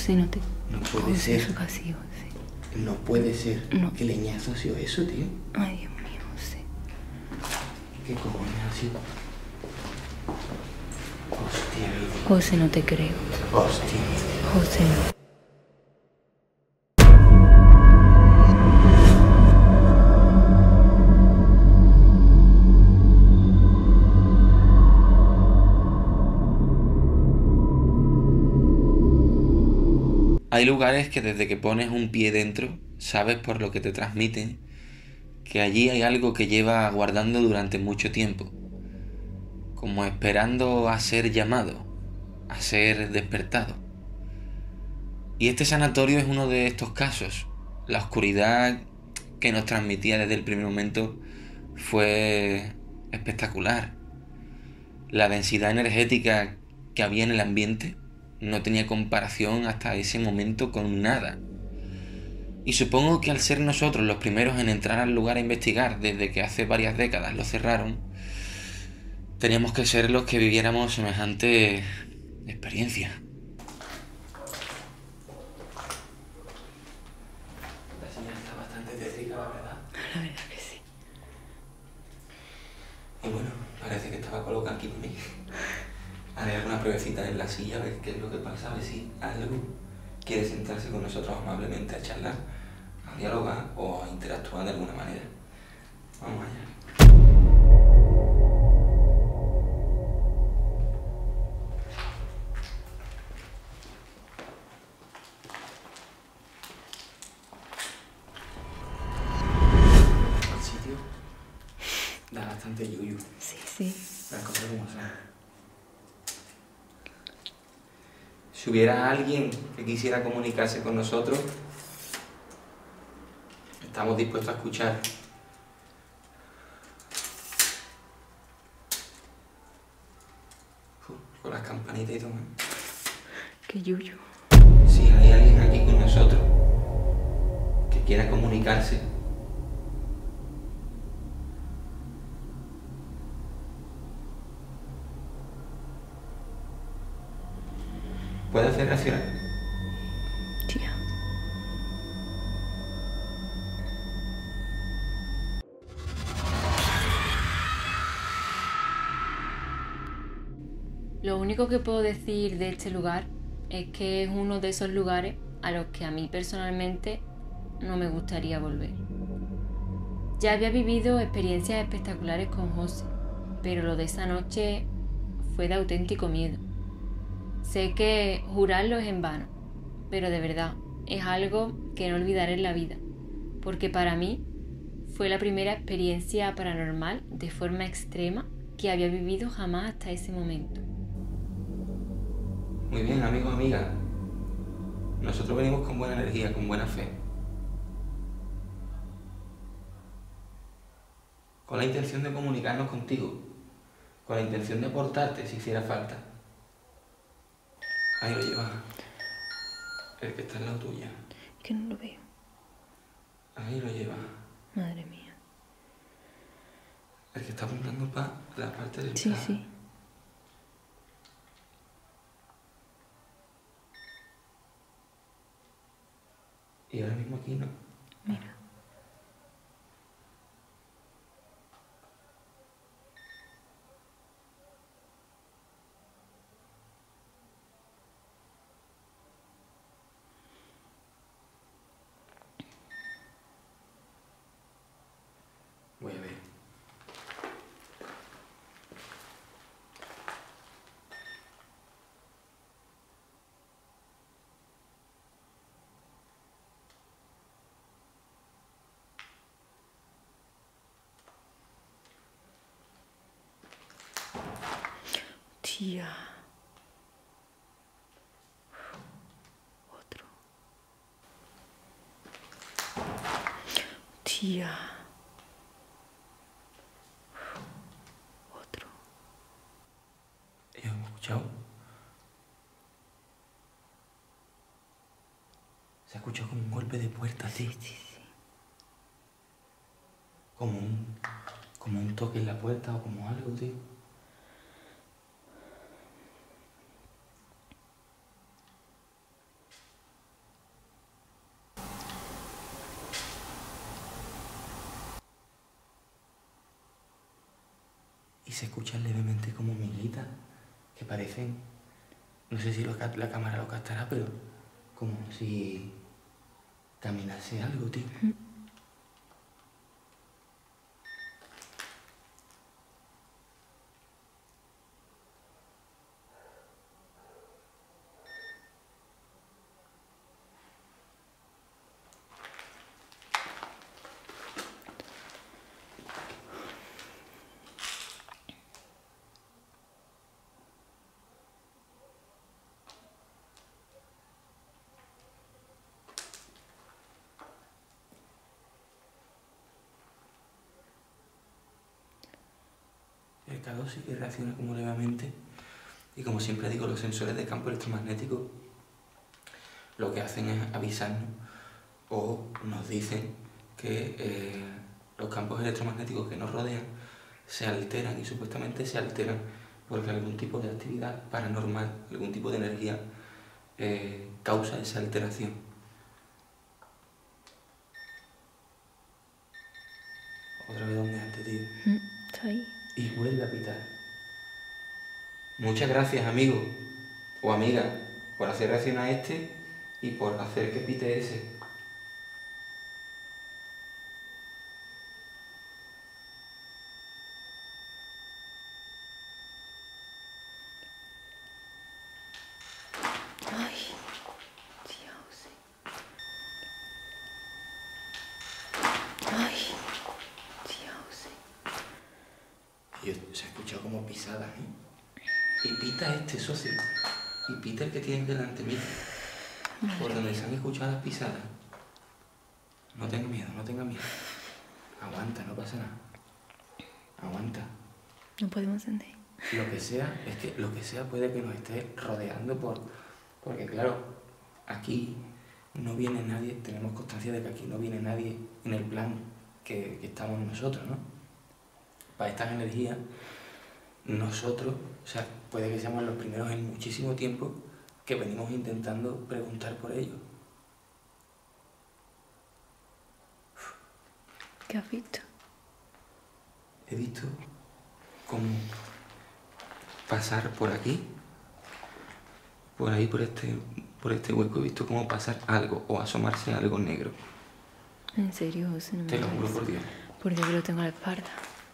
José, no te... No puede José, ser. eso casi, José. No puede ser. No. ¿Qué leñazo ha sido eso, tío? Ay, Dios mío, José. ¿Qué cojones ha sido? Hostia, vida. José, no te creo. Hostia. José, no. Hay lugares que desde que pones un pie dentro, sabes por lo que te transmiten, que allí hay algo que lleva aguardando durante mucho tiempo, como esperando a ser llamado, a ser despertado. Y este sanatorio es uno de estos casos. La oscuridad que nos transmitía desde el primer momento fue espectacular. La densidad energética que había en el ambiente no tenía comparación hasta ese momento con nada. Y supongo que al ser nosotros los primeros en entrar al lugar a investigar desde que hace varias décadas lo cerraron, teníamos que ser los que viviéramos semejante experiencia. La señal está bastante tétrica, la verdad. La verdad que sí. Y bueno, parece que estaba colocado aquí conmigo. Haré alguna pruebecita en la silla, a ver qué es lo que pasa, a ver si algo quiere sentarse con nosotros amablemente a charlar, a dialogar o a interactuar de alguna manera. Vamos allá. El sitio da bastante yuyu. Sí, sí. Las cosas como son. Si hubiera alguien que quisiera comunicarse con nosotros, estamos dispuestos a escuchar. Con las campanitas y todo. Qué yuyu. Si hay alguien aquí con nosotros que quiera comunicarse, puede hacer reaccionar. Tía. Lo único que puedo decir de este lugar es que es uno de esos lugares a los que a mí personalmente no me gustaría volver. Ya había vivido experiencias espectaculares con José, pero lo de esa noche fue de auténtico miedo. Sé que jurarlo es en vano, pero de verdad es algo que no olvidaré en la vida, porque para mí fue la primera experiencia paranormal de forma extrema que había vivido jamás hasta ese momento. Muy bien, amigos, amigas. Nosotros venimos con buena energía, con buena fe. Con la intención de comunicarnos contigo. Con la intención de aportarte si hiciera falta. Ahí lo llevas. El que está al lado tuya. Que no lo veo. Ahí lo llevas. Madre mía. El que está apuntando para la parte del Sí, brazo. sí. Y ahora mismo aquí no. Mira. Voy a ver. Tía. Otro. Tía. Otro. ¿Hemos escuchado? Se ha escuchado como un golpe de puerta, Sí, tío. sí, sí. Como un toque en la puerta o como algo, tío. se escuchan levemente como miguitas que parecen, no sé si la cámara lo captará, pero como si caminase algo, tío. El calor sí que reacciona como levemente y, como siempre digo, los sensores de campo electromagnético lo que hacen es avisarnos o nos dicen que los campos electromagnéticos que nos rodean se alteran, y supuestamente se alteran porque algún tipo de actividad paranormal, algún tipo de energía causa esa alteración. Otra vez donde antes, tío. Está ahí. Y vuelve a pitar. Muchas gracias, amigo o amiga, por hacer reaccionar a este y por hacer que pite ese. Ay, Dios. Ay, Dios. Se ha escuchado como pisadas, ¿eh? Y pita este, socio. Y pita el que tiene delante mío. Por donde se han escuchado las pisadas. No tenga miedo, no tenga miedo. Aguanta, no pasa nada. Aguanta. No podemos encender. Lo que sea, es que lo que sea puede que nos esté rodeando porque claro, aquí no viene nadie, tenemos constancia de que aquí no viene nadie en el plan que estamos nosotros, ¿no? Para estas energías, nosotros, o sea, puede que seamos los primeros en muchísimo tiempo que venimos intentando preguntar por ello. ¿Qué has visto? He visto como pasar por aquí, por ahí, por este hueco, he visto como pasar algo o asomarse algo negro. ¿En serio, José? No me Te lo juro digas. por Dios. Por Dios que lo tengo a la espalda.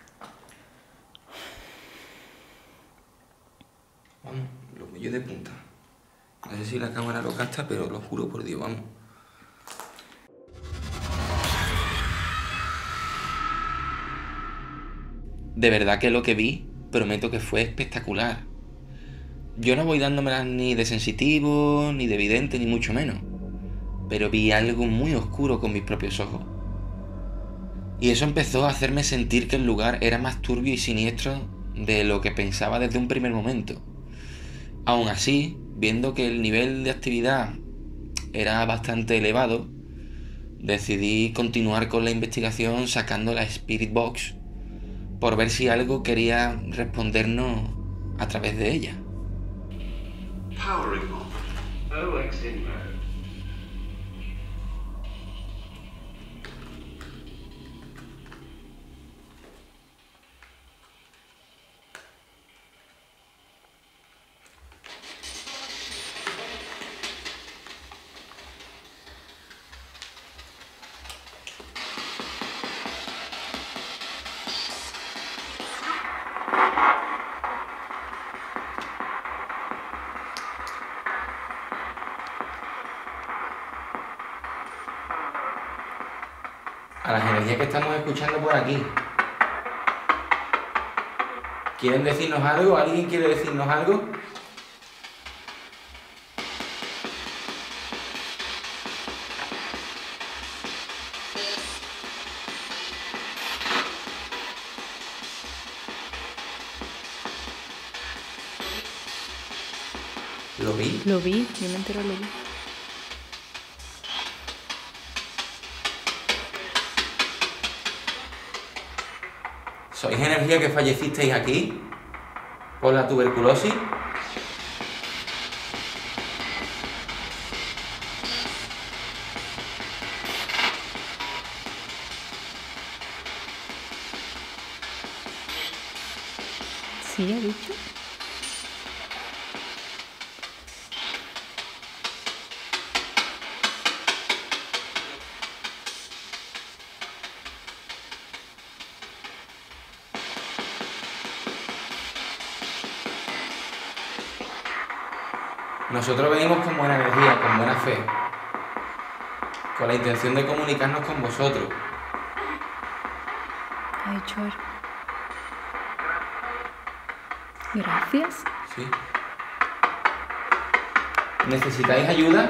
Vamos, lo que yo de punta. No sé si la cámara lo capta, pero lo juro por Dios, vamos. De verdad que lo que vi, prometo que fue espectacular. Yo no voy dándomelas ni de sensitivo, ni de vidente, ni mucho menos. Pero vi algo muy oscuro con mis propios ojos. Y eso empezó a hacerme sentir que el lugar era más turbio y siniestro de lo que pensaba desde un primer momento. Aún así, viendo que el nivel de actividad era bastante elevado, decidí continuar con la investigación sacando la Spirit Box por ver si algo quería respondernos a través de ella. Powering on. OX inbound. A las energías que estamos escuchando por aquí. ¿Quieren decirnos algo? ¿Alguien quiere decirnos algo? ¿Lo vi? Lo vi, yo me entero, lo vi. ¿Sois energía que fallecisteis aquí por la tuberculosis? Sí, he dicho. Nosotros venimos con buena energía, con buena fe, con la intención de comunicarnos con vosotros. ¿Ha hecho algo? Gracias. ¿Sí? ¿Necesitáis ayuda?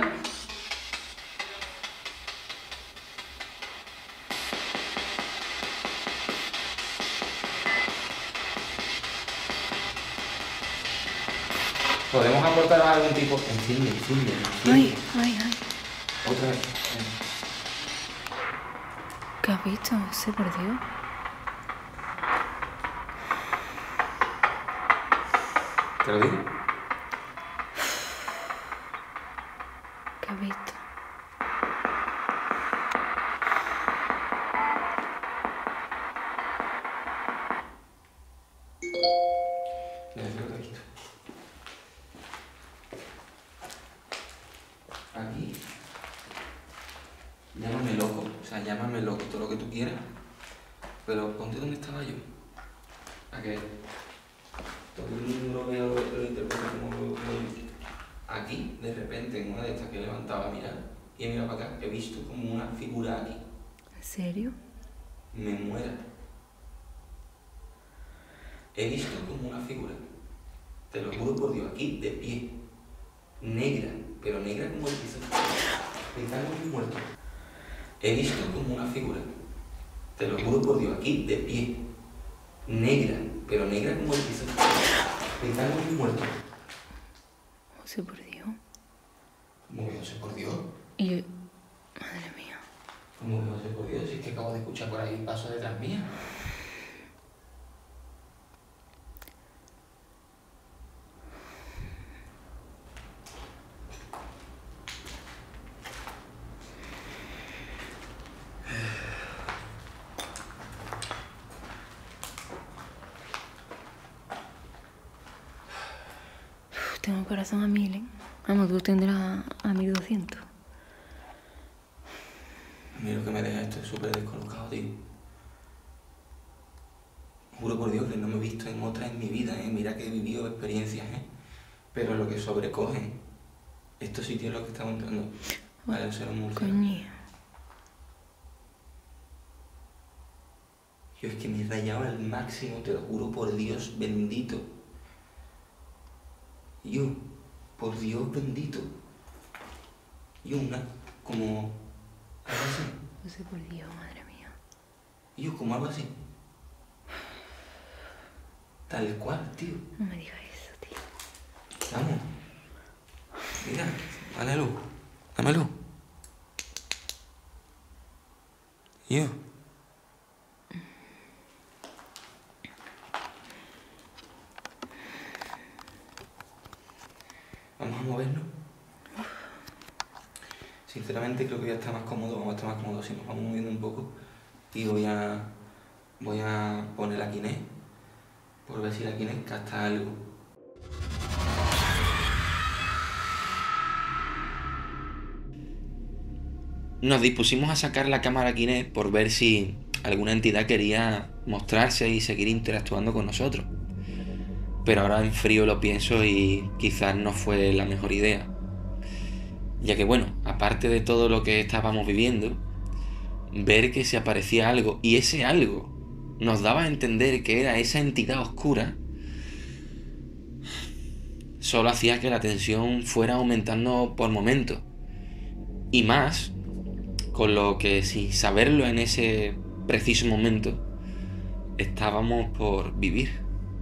¿Podemos aportar algún tipo? Enciende. Ay. Otra vez. ¿Qué has visto? Se perdió. ¿Te lo digo? ¿Qué has visto? Mira, yo lo he visto. Aquí. Llámame loco, llámame loco, todo lo que tú quieras. Pero ponte donde estaba yo. ¿A qué? Todo el mundo lo interpreta como lo. Aquí, de repente, en una de estas que he levantado a mirar y he mirado para acá, he visto como una figura aquí. ¿En serio? Me muera. He visto como una figura, te lo juro por Dios, aquí de pie, negra, pero negra como el piso, pensando en mi muerto. He visto como una figura, te lo juro por Dios, aquí de pie, negra, pero negra como el piso, pensando en mi muerto. José, por Dios. ¿Cómo que José por Dios? Y yo... Madre mía. ¿Cómo que José por Dios? Si es que acabo de escuchar por ahí un paso detrás mía. Tengo el corazón a 1000, ¿eh? Vamos, tú tendrás a 1200. A mí lo que me deja esto es súper descolocado, tío. Juro por Dios que no me he visto en otra en mi vida, ¿eh? Mira que he vivido experiencias, ¿eh? Pero lo que sobrecoge, estos sitios lo que estamos entrando, vale, ser un murciélago. Coño. Yo es que me rayaba al máximo, te lo juro por Dios bendito. Yo, por Dios bendito. Yo como algo así. José, por Dios, madre mía. Yo como algo así. Tal cual, tío. No me digas eso, tío. Vamos. Mira, dale luz. Dame luz. Yo. Vamos a movernos. Sinceramente creo que voy a estar más cómodo, vamos a estar más cómodos si nos vamos moviendo un poco. Y voy a poner la Kinect, por ver si la Kinect capta algo. Nos dispusimos a sacar la cámara Kinect por ver si alguna entidad quería mostrarse y seguir interactuando con nosotros. Pero ahora en frío lo pienso y quizás no fue la mejor idea. Ya que bueno, aparte de todo lo que estábamos viviendo, ver que se aparecía algo y ese algo nos daba a entender que era esa entidad oscura, solo hacía que la tensión fuera aumentando por momentos. Y más, con lo que sin saberlo en ese preciso momento, estábamos por vivir.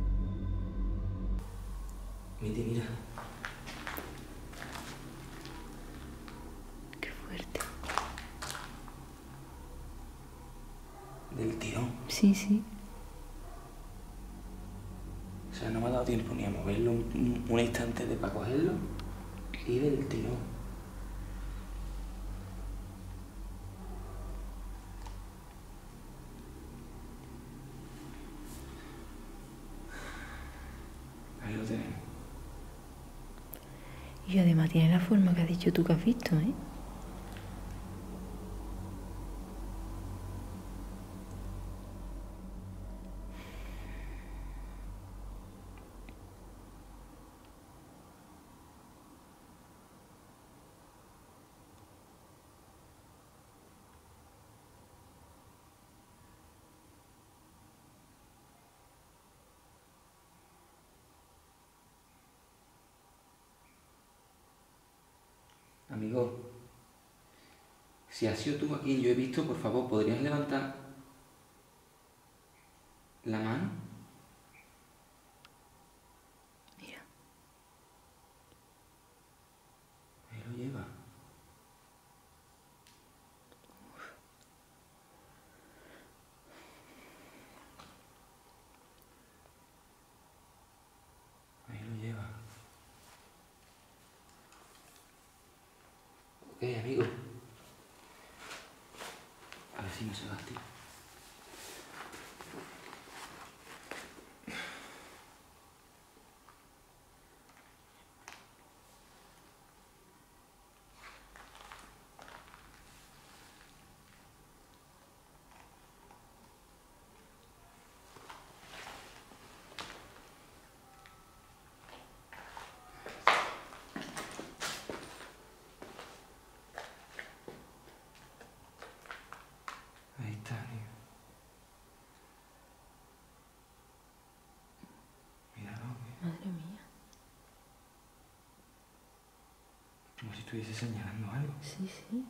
Mira. Qué fuerte. Del tirón. Sí. O sea, no me ha dado tiempo ni a moverlo un instante para cogerlo y del tirón. Y además tiene la forma que has dicho tú que has visto, ¿eh? Amigo, si has sido tú a quien yo he visto, por favor, ¿podrías levantar la mano? Mira. Ahí lo lleva. Ahí lo lleva. Ok, amigo. A ver si no se va, tío. Ahí está, tío. Míralo, Madre mía. como si estuviese señalando algo. Sí, sí.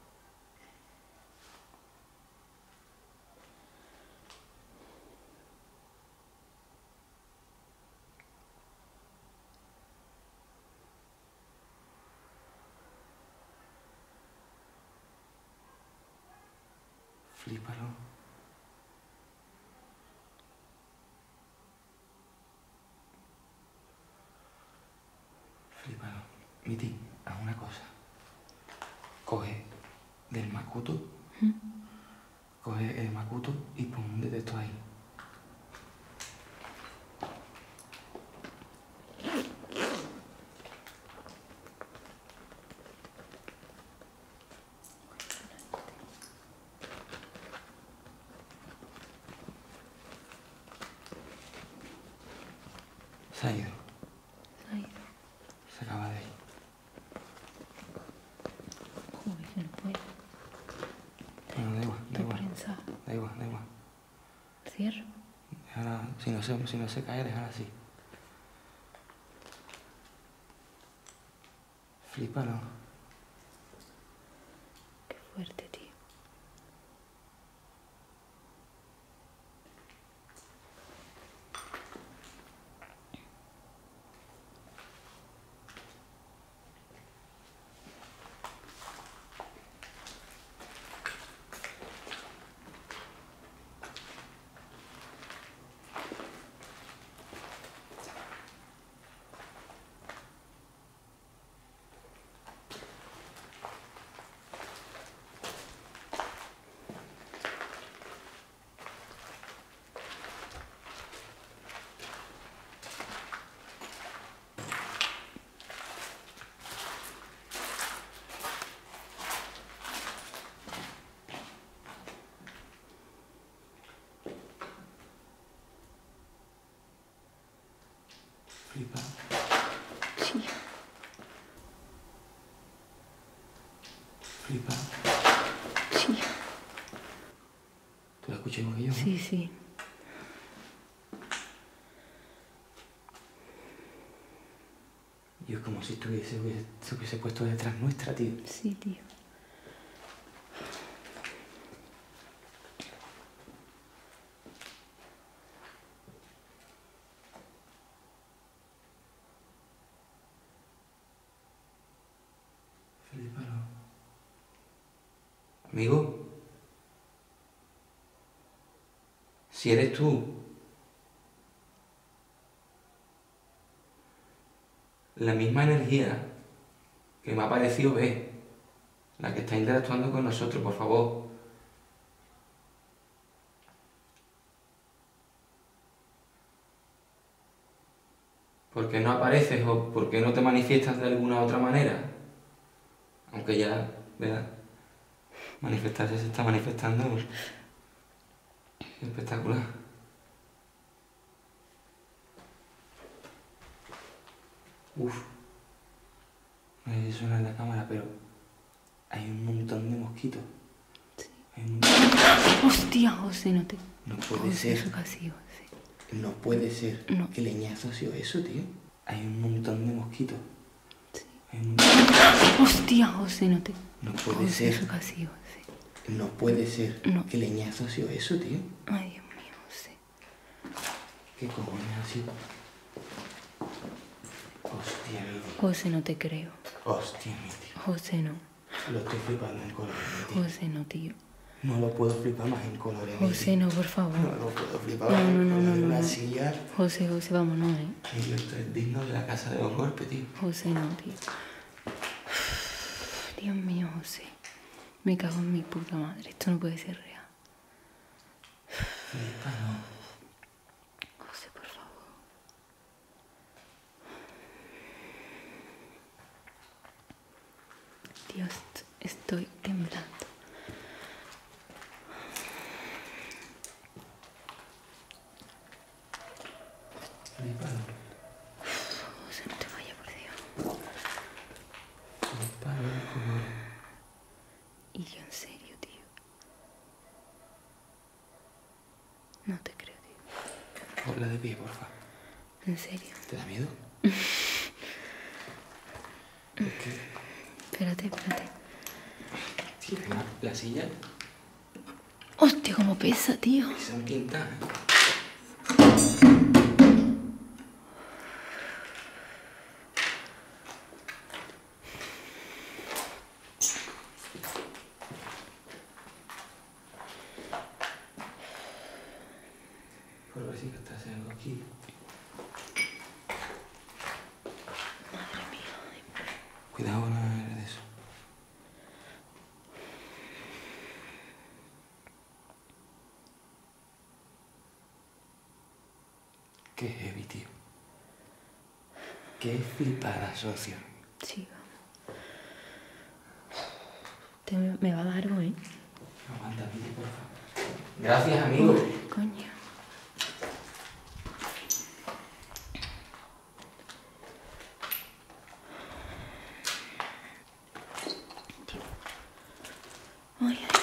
Flípalo. Flípalo. Miti, haz una cosa. Coge del Makuto. Coge el Makuto y pon un detector ahí. Se ha ido. Ay, Se acaba de ir. joder, que no puedo. Bueno, da igual, da Estoy igual. prensada. Da igual, da igual. Cierro. Déjala, si no se cae, déjala así. Flípalo. Qué fuerte, tío. Flipa. Sí. Flipa. Sí. ¿Tú la escuchas igual que yo? Sí, sí. Yo es como si se hubiese puesto detrás nuestra, tío. Sí, tío. Flípalo. Amigo. Si eres tú. La misma energía que me ha parecido ver. La que está interactuando con nosotros, por favor. ¿Por qué no apareces o por qué no te manifiestas de alguna otra manera? Aunque ya, ¿verdad? Manifestarse se está manifestando. Espectacular. Uf. No sé si suena en la cámara, pero hay un montón de mosquitos. Sí. Hay un montón. Hostia, José, no te... No puede José, ser. eso casi, José. No puede ser. No. ¿Qué leñazo ha sido eso, tío? Hay un montón de mosquitos. Sí. Hay un montón. Hostia, José, no te... No puede José, ser. eso casi, José. No puede ser. No. ¿Qué leñazo ha sido eso, tío? Ay, Dios mío, José. ¿Qué cojones ha sido? Hostia, mi tío. José, no te creo. Hostia, mi tío. José, no. Lo estoy flipando en colores, mi tío. José, no, tío. No lo puedo flipar más en colores, mi José, tío. no, por favor. No lo puedo flipar No, más en no, no, colores. no, Una no. silla. José, José, vámonos, Y yo estoy digno de la casa de los golpes, tío. José, no, tío. Dios mío, José. Me cago en mi puta madre. Esto no puede ser real. Flipa, no. José, por favor. Dios, estoy temblando. Flipa, no. José, no te vayas, por Dios. Flipa, no, colores. Y yo en serio, tío. No te creo, tío. Ponla de pie, porfa. En serio. ¿Te da miedo? Es que... Espérate, espérate. Tío, la silla Hostia, cómo pesa, tío. se han pintado. Por ver si gastase algo aquí. Madre mía. Cuidado con no de eso. Qué heavy, tío. Qué flipada, socio. Sí, vamos. Me va a dar algo, ¿eh? Aguanta, pide, por favor. Gracias, amigo. Coño. Ay, ay.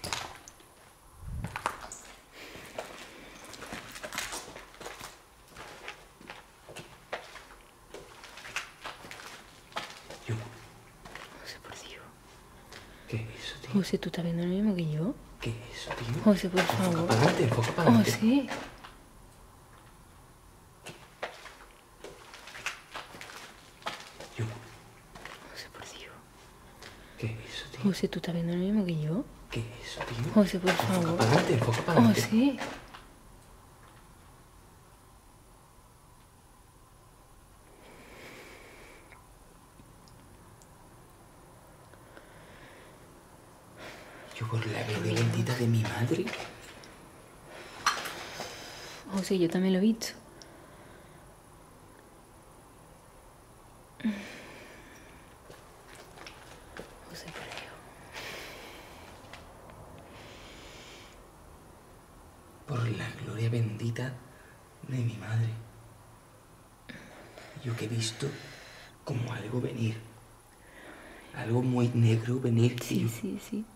Yo. José, por Dios. ¿Qué es eso, tío? José, ¿tú estás viendo lo mismo que yo? ¿Qué es eso, tío? José, por Enfoca favor. para adelante, enfoca para adelante. José. Yo. José, por Dios. ¿Qué es eso, tío? José, ¿tú estás viendo lo mismo que yo? ¿Qué es eso, tío? José, por Enfoca favor. para adelante, enfoca para adelante. José. Yo por la gloria bendita de mi madre. José, yo también lo he visto. José, por Dios. Por la gloria bendita de mi madre. Yo que he visto como algo venir. Algo muy negro venir, Sí, tío. sí, sí.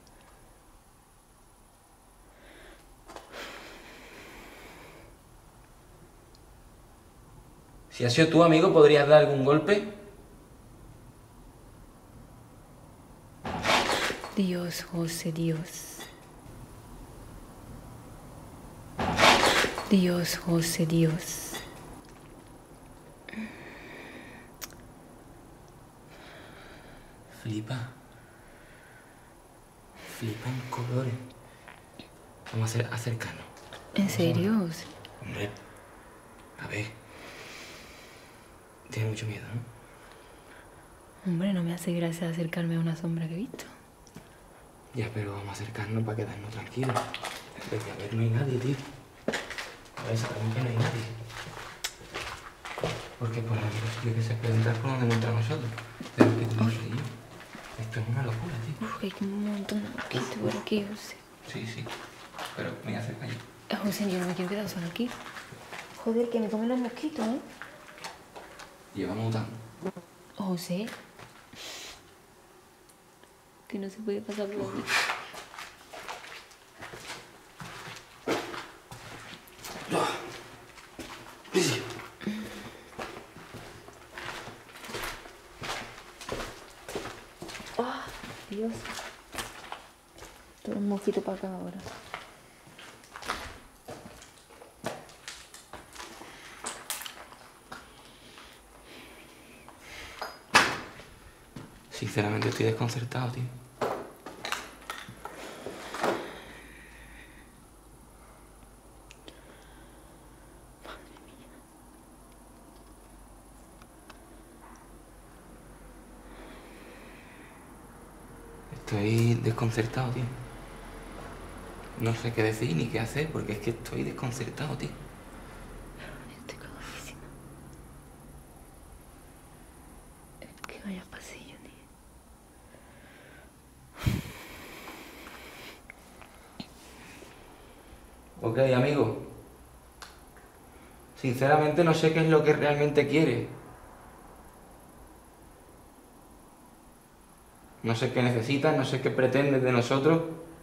Si has sido tú, amigo, ¿podrías dar algún golpe? Dios, José, Dios. Dios, José, Dios. Flipa. Flipa en colores. Vamos a acercarnos. ¿En serio, José? Hombre, a ver. Tienes mucho miedo, ¿no? Hombre, no me hace gracia acercarme a una sombra que he visto. Ya, pero vamos a acercarnos para quedarnos tranquilos. Porque a ver, no hay nadie, tío. A ver, sabemos que no hay nadie. Porque por aquí es posible que se puede entrar por donde hemos entrado nosotros. Pero que tú no sé yo. Esto es una locura, tío. Uf, que hay un montón de mosquitos por aquí, José. Sí, sí. Pero me voy a acercar yo. José, yo no me quiero quedar sola aquí. Joder, que me comen los mosquitos, ¿eh? Llevamos mutando. José. Que no se puede pasar por aquí. ¡Ah! Dios. Todo un mosquito para acá ahora. Sinceramente estoy desconcertado, tío. Estoy desconcertado, tío. No sé qué decir ni qué hacer porque es que estoy desconcertado, tío. Estoy cagadísima. Es que vaya pasillo, tío. Ok, amigo. Sinceramente no sé qué es lo que realmente quiere. No sé qué necesitas, no sé qué pretendes de nosotros.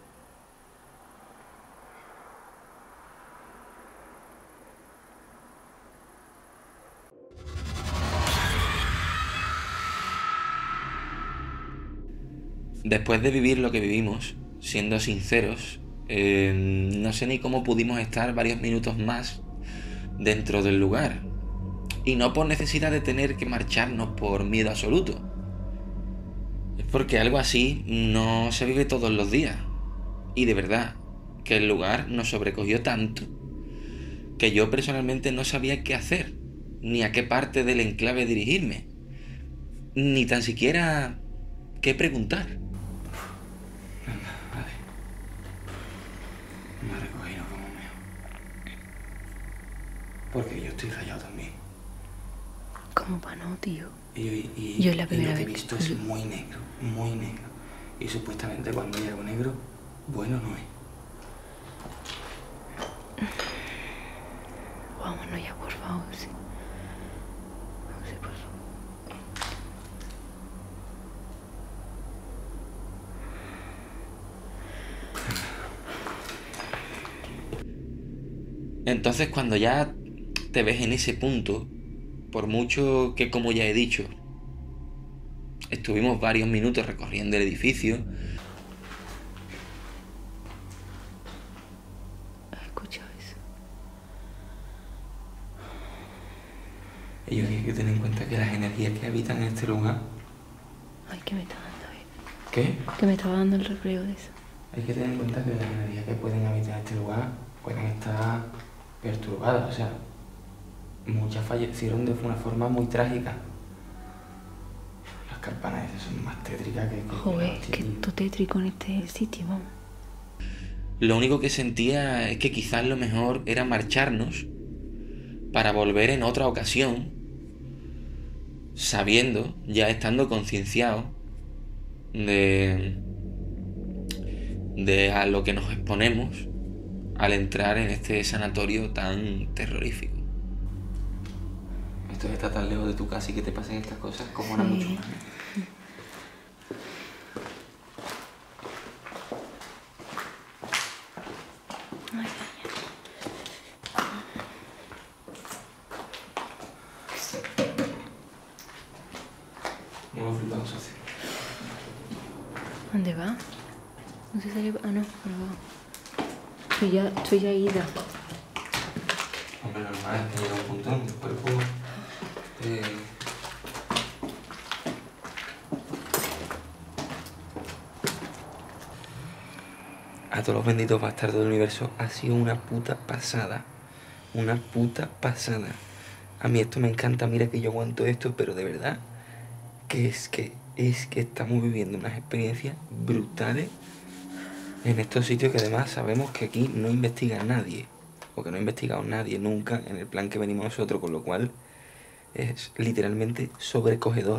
Después de vivir lo que vivimos, siendo sinceros, no sé ni cómo pudimos estar varios minutos más dentro del lugar. Y no por necesidad de tener que marcharnos por miedo absoluto. Es porque algo así no se vive todos los días. Y de verdad, que el lugar nos sobrecogió tanto que yo personalmente no sabía qué hacer, ni a qué parte del enclave dirigirme, ni tan siquiera qué preguntar. Venga, vale. Me ha recogido como meo. Porque yo estoy rayado también. ¿Cómo pa' no, tío? Y Yo es la y primera lo que he vez visto que es estoy- muy negro, muy negro. Y supuestamente cuando hay algo negro, bueno no es. Vámonos ya, por favor, sí. Sí, por favor. Entonces cuando ya te ves en ese punto, por mucho que, como ya he dicho, estuvimos varios minutos recorriendo el edificio, ¿Has escuchado eso? Y yo hay que tener en cuenta que las energías que habitan en este lugar, Ay, que me está dando, ¿qué? Que me estaba dando el reflejo de eso. Hay que tener en cuenta que las energías que pueden habitar en este lugar pueden estar perturbadas, o sea, muchas fallecieron de una forma muy trágica. Las campanas esas son más tétricas que... Joder, hostia, que tío. esto tétrico en este sitio, vamos. lo único que sentía es que quizás lo mejor era marcharnos para volver en otra ocasión, sabiendo, ya estando concienciado de a lo que nos exponemos al entrar en este sanatorio tan terrorífico. Esto está tan lejos de tu casa y que te pasen estas cosas como una Sí. mucho más. Ay, No lo flipamos así. ¿dónde va? No sé si salió... Ah, no, no va. Estoy ya ida. Hombre, normal, es que llega un punto en el cuerpo... A todos los benditos bastardos del universo ha sido una puta pasada. Una puta pasada. A mí esto me encanta, mira que yo aguanto esto, pero de verdad que estamos viviendo unas experiencias brutales en estos sitios que además sabemos que aquí no investiga nadie, o que no ha investigado nadie nunca en el plan que venimos nosotros, con lo cual es literalmente sobrecogedor.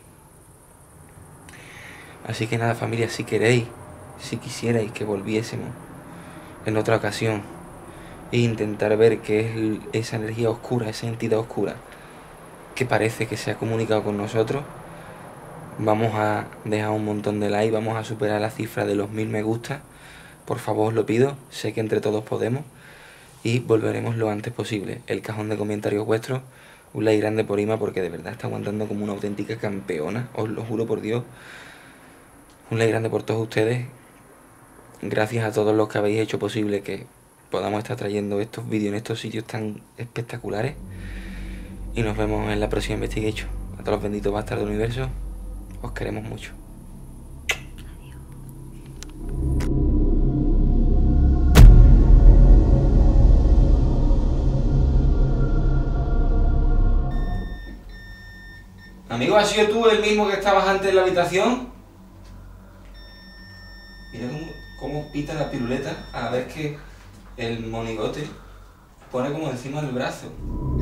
Así que nada, familia, si queréis, si quisierais que volviésemos en otra ocasión e intentar ver qué es esa energía oscura, esa entidad oscura que parece que se ha comunicado con nosotros, vamos a dejar un montón de likes, vamos a superar la cifra de los 1000 me gusta. Por favor, os lo pido, sé que entre todos podemos y volveremos lo antes posible. El cajón de comentarios vuestros, un like grande por Ima porque de verdad está aguantando como una auténtica campeona, os lo juro por Dios. Un like grande por todos ustedes. Gracias a todos los que habéis hecho posible que podamos estar trayendo estos vídeos en estos sitios tan espectaculares. Y nos vemos en la próxima Investigation. A todos los benditos bastardos del universo, os queremos mucho. Amigo, ¿has sido tú el mismo que estabas antes en la habitación? Mira cómo pita la piruleta a la vez que el monigote pone como encima del brazo.